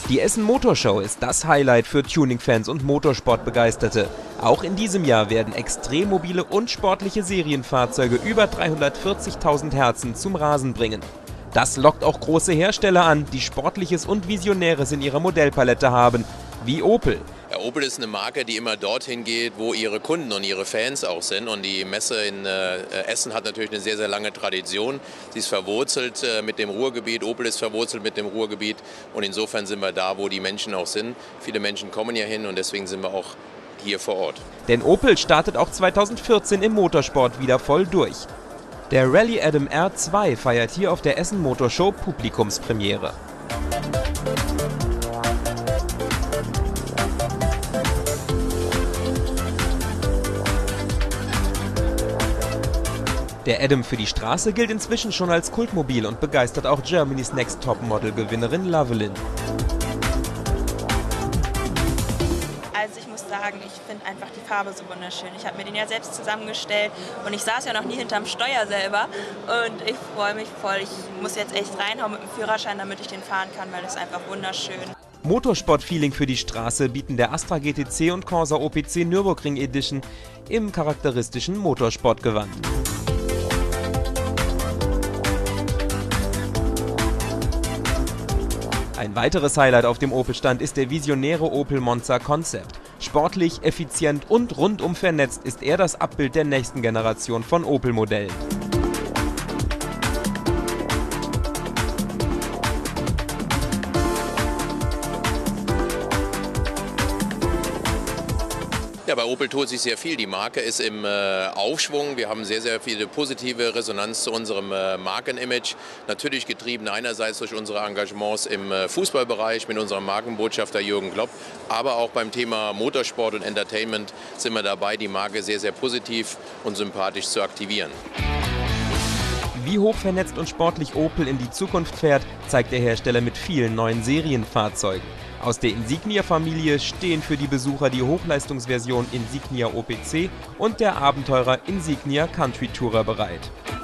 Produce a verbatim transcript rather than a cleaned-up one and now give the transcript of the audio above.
Die Essen Motor Show ist das Highlight für Tuning-Fans und Motorsportbegeisterte. Auch in diesem Jahr werden extrem mobile und sportliche Serienfahrzeuge über dreihundertvierzigtausend Herzen zum Rasen bringen. Das lockt auch große Hersteller an, die Sportliches und Visionäres in ihrer Modellpalette haben, wie Opel. Ja, Opel ist eine Marke, die immer dorthin geht, wo ihre Kunden und ihre Fans auch sind. Und die Messe in äh, Essen hat natürlich eine sehr, sehr lange Tradition. Sie ist verwurzelt äh, mit dem Ruhrgebiet, Opel ist verwurzelt mit dem Ruhrgebiet. Und insofern sind wir da, wo die Menschen auch sind. Viele Menschen kommen ja hin und deswegen sind wir auch hier vor Ort. Denn Opel startet auch zweitausendvierzehn im Motorsport wieder voll durch. Der Rally Adam R zwei feiert hier auf der Essen Motor Show Publikumspremiere. Der Adam für die Straße gilt inzwischen schon als Kultmobil und begeistert auch Germany's Next Topmodel-Gewinnerin Lovelin. Also ich muss sagen, ich finde einfach die Farbe so wunderschön. Ich habe mir den ja selbst zusammengestellt und ich saß ja noch nie hinterm Steuer selber und ich freue mich voll. Ich muss jetzt echt reinhauen mit dem Führerschein, damit ich den fahren kann, weil es einfach wunderschön. Motorsport-Feeling für die Straße bieten der Astra G T C und Corsa O P C Nürburgring Edition im charakteristischen Motorsportgewand. Ein weiteres Highlight auf dem Opel-Stand ist der visionäre Opel Monza Concept. Sportlich, effizient und rundum vernetzt ist er das Abbild der nächsten Generation von Opel-Modellen. Ja, bei Opel tut sich sehr viel. Die Marke ist im äh, Aufschwung. Wir haben sehr, sehr viele positive Resonanz zu unserem äh, Markenimage. Natürlich getrieben einerseits durch unsere Engagements im äh, Fußballbereich mit unserem Markenbotschafter Jürgen Klopp, aber auch beim Thema Motorsport und Entertainment sind wir dabei, die Marke sehr, sehr positiv und sympathisch zu aktivieren. Wie hoch vernetzt und sportlich Opel in die Zukunft fährt, zeigt der Hersteller mit vielen neuen Serienfahrzeugen. Aus der Insignia-Familie stehen für die Besucher die Hochleistungsversion Insignia O P C und der Abenteurer Insignia Country Tourer bereit.